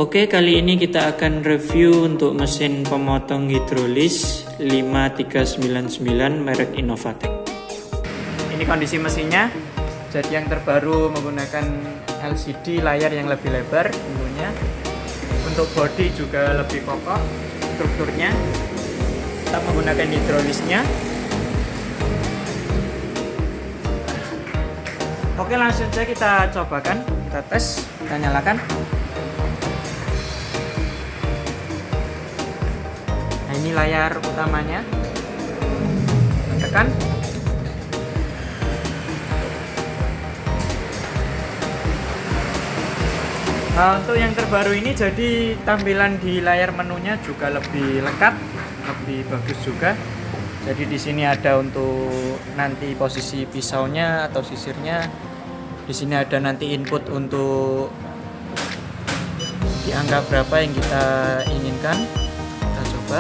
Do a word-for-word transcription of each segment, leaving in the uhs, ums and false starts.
Oke, kali ini kita akan review untuk mesin pemotong hidrolis lima tiga sembilan sembilan merek Innovatec. Ini kondisi mesinnya. Jadi yang terbaru menggunakan L C D layar yang lebih lebar tentunya. Untuk bodi juga lebih kokoh strukturnya. Kita menggunakan hidrolisnya. Oke, langsung saja kita cobakan, kita tes, kita nyalakan. Nah, ini layar utamanya. Tekan. Nah, untuk yang terbaru ini jadi tampilan di layar menunya juga lebih lengkap, lebih bagus juga. Jadi di sini ada untuk nanti posisi pisaunya atau sisirnya. Di sini ada nanti input untuk di angka berapa yang kita inginkan. Kita coba.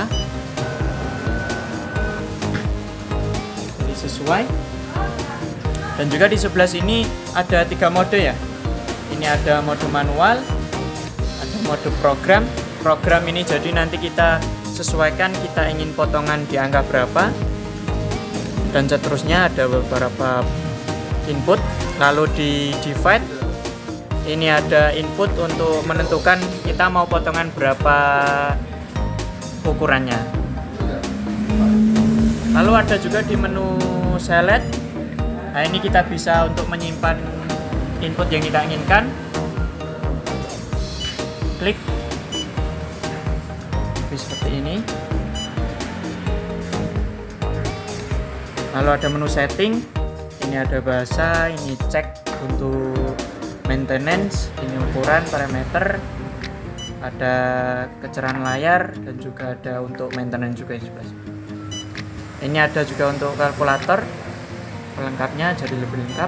Jadi sesuai. Dan juga di sebelah sini ada tiga mode ya. Ini ada mode manual, ada mode program. Program ini jadi nanti kita sesuaikan kita ingin potongan di angka berapa. Dan seterusnya ada beberapa input. Lalu di divide ini ada input untuk menentukan kita mau potongan berapa ukurannya. Lalu ada juga di menu select. Nah, ini kita bisa untuk menyimpan input yang kita inginkan. Klik seperti ini. Lalu ada menu setting. Ini ada bahasa, ini cek untuk maintenance, ini ukuran, parameter, ada kecerahan layar, dan juga ada untuk maintenance juga di sebelah sini. Ini ada juga untuk kalkulator pelengkapnya, jadi lebih lengkap.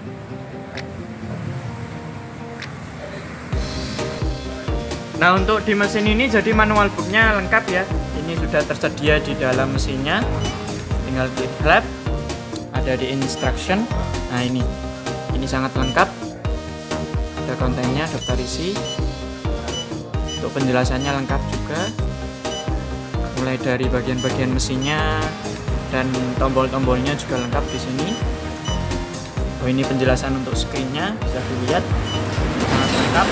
Nah, untuk di mesin ini jadi manual booknya lengkap ya. Ini sudah tersedia di dalam mesinnya, tinggal klik flap. Ada di instruction. Nah, ini ini sangat lengkap, ada kontennya, daftar isi, untuk penjelasannya lengkap juga, mulai dari bagian-bagian mesinnya dan tombol-tombolnya juga lengkap di sini. Oh, ini penjelasan untuk screennya, bisa dilihat sangat lengkap.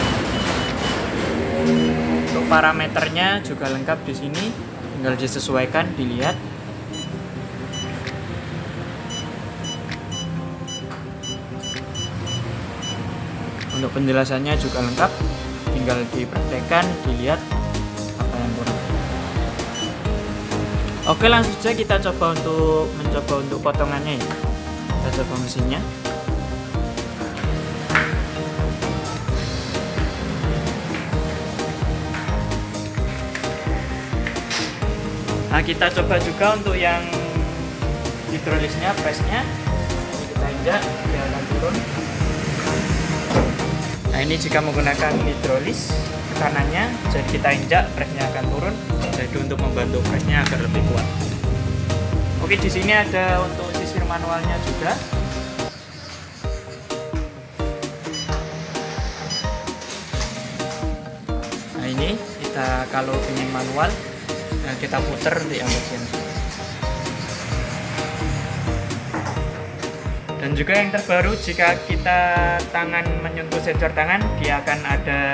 Untuk parameternya juga lengkap di sini, tinggal disesuaikan, dilihat. Untuk penjelasannya juga lengkap, tinggal dipraktekkan, dilihat apa yang kurang. Oke, langsung saja kita coba untuk mencoba untuk potongannya ya. Kita coba mesinnya. Nah, kita coba juga untuk yang hidrolisnya, pressnya. Ini kita injak, dia akan turun. Nah, ini jika menggunakan hidrolis kanannya, jadi kita injak, pressnya akan turun. Jadi untuk membantu pressnya agar lebih kuat. Oke, di sini ada untuk sisir manualnya juga. Nah, ini kita kalau ingin manual, nah kita putar di bagian. Dan juga yang terbaru, jika kita tangan menyentuh sensor tangan, dia akan ada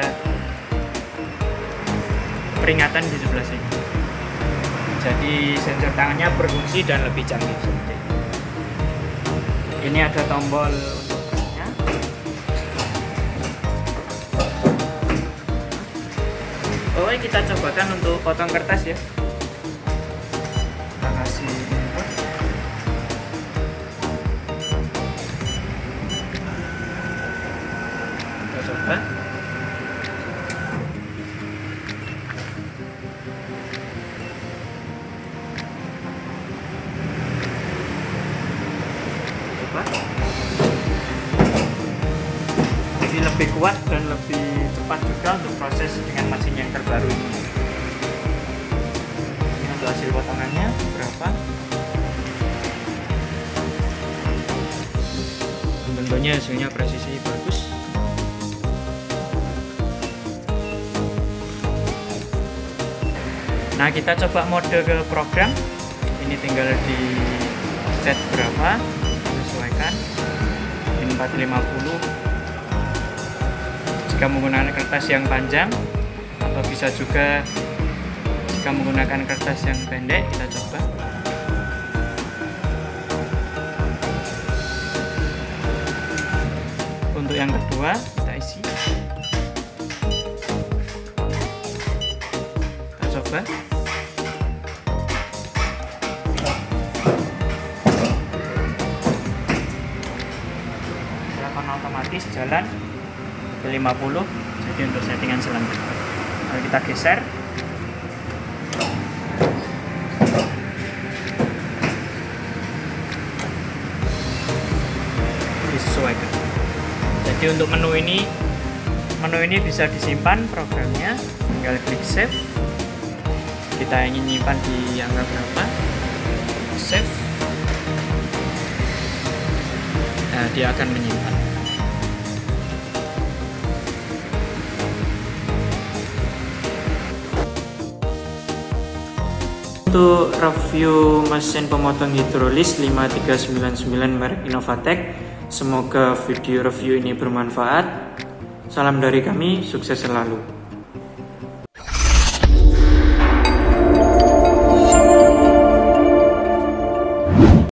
peringatan di sebelah sini. Jadi sensor tangannya berfungsi dan lebih canggih seperti ini. Ini ada tombol untuk pressnya. Oh, kita cobakan untuk potong kertas ya. Kita kasih input. Coba. Coba. Jadi lebih kuat dan lebih cepat juga untuk proses dengan mesin yang terbaru ini. Ini untuk hasil potongannya berapa? Tentunya hasilnya presisi bagus. Nah, kita coba mode ke program. Ini tinggal di set berapa, sesuaikan. Ini empat ratus lima puluh. Jika menggunakan kertas yang panjang, atau bisa juga jika menggunakan kertas yang pendek, kita coba. Untuk yang kedua, kita isi. Kita coba. Telepon otomatis jalan ke lima puluh. Jadi untuk settingan selanjutnya, kalau kita geser, disesuaikan. Jadi untuk menu ini, menu ini bisa disimpan programnya, tinggal klik save. Kita ingin nyimpan di angka berapa, save. Nah, dia akan menyimpan. Untuk review mesin pemotong hidrolis lima tiga sembilan sembilan merek Innovatec, semoga video review ini bermanfaat. Salam dari kami, sukses selalu.